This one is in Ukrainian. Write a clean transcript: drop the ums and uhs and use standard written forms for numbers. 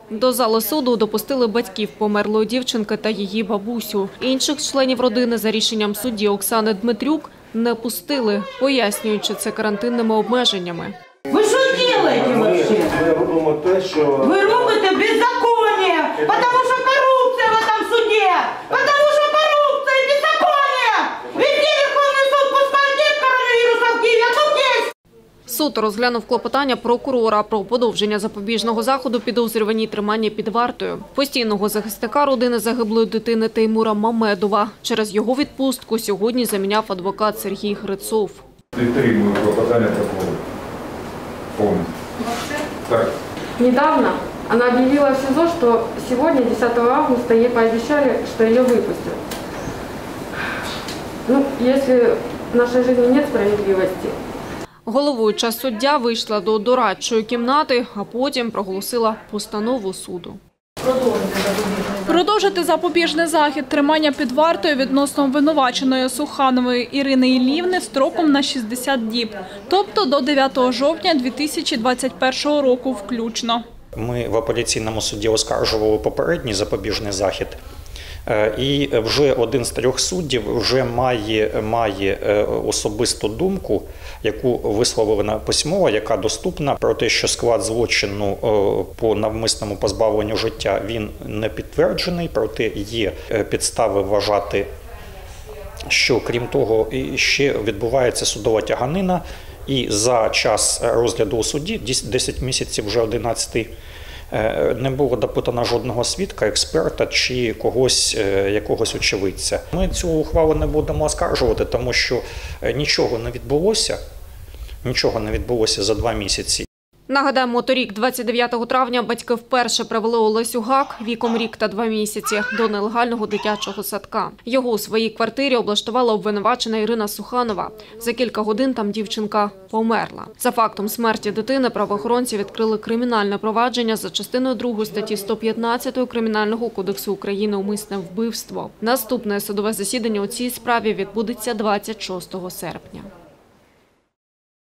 До зали суду допустили батьків померлої дівчинки та її бабусю. Інших членів родини за рішенням судді Оксани Дмитрюк не пустили, пояснюючи це карантинними обмеженнями. Ви що робите вообще? Ми робимо те, що... Ви робите беззаконня, тому що корупція в цьому суді, тому що корупція і беззаконня. Везде Верховний суд пускає коронавірус в Києві, а тут є. Суд розглянув клопотання прокурора про подовження запобіжного заходу підозрюваній тримання під вартою. Постійного захисника родини загиблої дитини Теймура Мамедова. Через його відпустку сьогодні заміняв адвокат Сергій Грицов. Підтримую клопотання прокурора. Полностью. Так. Недавно она объявила в СИЗО, что сегодня, 10 августа, ей пообещали, что ее выпустят. Если в нашей жизни нет справедливости. Головуюча суддя вийшла до дорадчої кімнати, а потім проголосила постанову суду. Продовжити запобіжний захід тримання під вартою відносно обвинуваченої Суханової Ірини Іллівни строком на 60 діб, тобто до 9 жовтня 2021 року включно. Ми в апеляційному суді оскаржували попередній запобіжний захід. І вже один з 3 суддів вже має особисту думку, яку висловлена письмово, яка доступна, про те, що склад злочину по навмисному позбавленню життя він не підтверджений, проте є підстави вважати, що крім того ще відбувається судова тяганина, і за час розгляду у суді, 10 місяців, вже 11-й, не було допитано жодного свідка, експерта чи якогось очевидця. Ми цю ухвалу не будемо оскаржувати, тому що нічого не відбулося за 2 місяці. Нагадаємо, торік, 29 травня, батьки вперше привели Олесю Гак віком рік та 2 місяці до нелегального дитячого садка. Його у своїй квартирі облаштувала обвинувачена Ірина Суханова. За кілька годин там дівчинка померла. За фактом смерті дитини правоохоронці відкрили кримінальне провадження за частиною 2 статті 115 Кримінального кодексу України «Умисне вбивство». Наступне судове засідання у цій справі відбудеться 26 серпня.